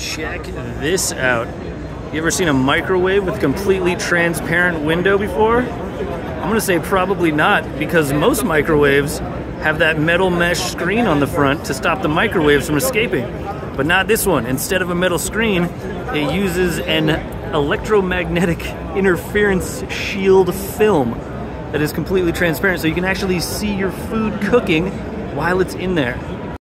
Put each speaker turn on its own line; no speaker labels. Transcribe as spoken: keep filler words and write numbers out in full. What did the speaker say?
Check this out. You ever seen a microwave with a completely transparent window before? I'm gonna say probably not, because most microwaves have that metal mesh screen on the front to stop the microwaves from escaping. But not this one. Instead of a metal screen, it uses an electromagnetic interference shield film that is completely transparent, so you can actually see your food cooking while it's in there.